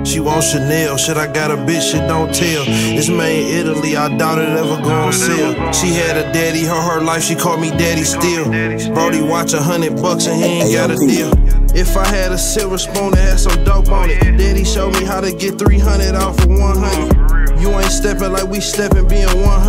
She want Chanel, shit, I got a bitch, shit, don't tell. It's made in Italy, I doubt it ever gon' sell. She had a daddy, her life, she called me daddy still. Brody watch $100 and he ain't got a deal. If I had a silver spoon that had some dope on it, daddy showed me how to get 300 off of 100. You ain't stepping like we stepping, being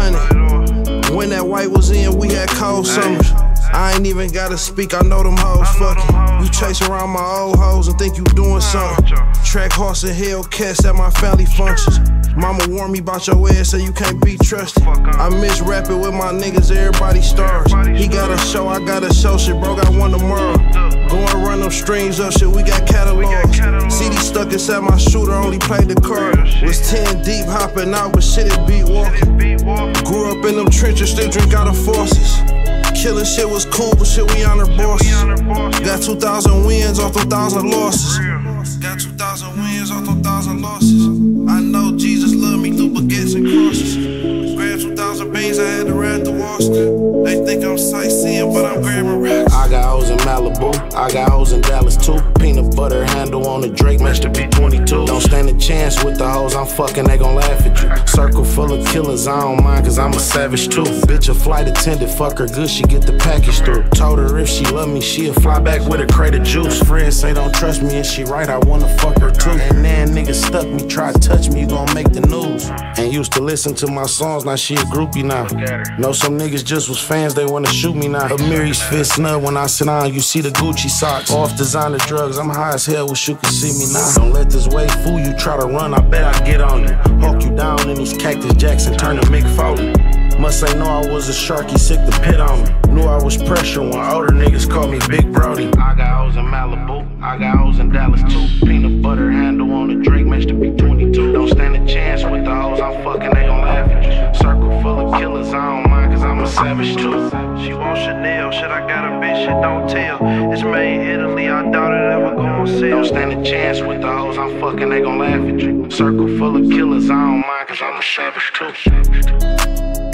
100. When that white was in, we had cold summers. I ain't even gotta speak, I know them hoes fucking. You chase around my old hoes and think you doing something. Track horse and Hellcats at my family functions. Mama warned me about your ass, so you can't be trusted. I miss rapping with my niggas, everybody stars. He got a show, I got a show, shit bro, got one tomorrow. Go and run them streams up, shit, we got catalogs. CD stuck inside my shooter, only played the card. Was 10 deep, hopping out, but shit, it beat walking. Grew up in them trenches, still drink out of forces. Killing shit was cool, but shit, we honor bosses. Got 2,000 wins off 1,000 losses. Got 2,000 wins off 1,000 losses. I know Jesus loved me through baguettes and crosses. Grabbed 2,000 beans, I had to ride to Washington. They think I'm sightseeing, but I'm grabbing racks. I got hoes in Malibu, I got hoes in Dallas too. Peanut butter handle on the Drake, match to be 22. Don't stand a chance with the hoes I'm fucking, they gon' laugh at you. Circle full of killers, I don't mind cause I'm a savage too. Bitch a flight attendant, fuck her good, she get the package through. Told her if she love me, she'll fly back with a crate of juice. Friends say don't trust me and she right, I wanna fuck her too. And then niggas stuck me, try to touch me, you gon' make the news. And used to listen to my songs, now she a groupie now. Know some niggas just was fans, they wanna shoot me now. Amiri's fist snub when I sit down, you see the Gucci socks. Off designer drugs, I'm high as hell, wish you could see me now. Don't let this wave fool you, try to run, I bet I get on you. Hawk you down in these Cactus Jackson, turn to Mick Foley. Must ain't know I was a shark, he sick to pit on me. Knew I was pressure when older niggas called me Big Brody. I got hoes in Malibu, I got hoes in Dallas too. Peanut butter handle on the Drake, match to be 22. Don't stand a chance with the hoes I'm fucking, they gon' laugh at you. Circle full of killers, I don't mind cause I'm a savage too. She want Chanel, shit, I got a bitch, shit, don't tell. It's made in Italy, I doubt it ever gon' sell. Don't stand a chance with the hoes I'm fucking, they gon' laugh at you. Circle full of killers, I don't mind cause I'm a savage too.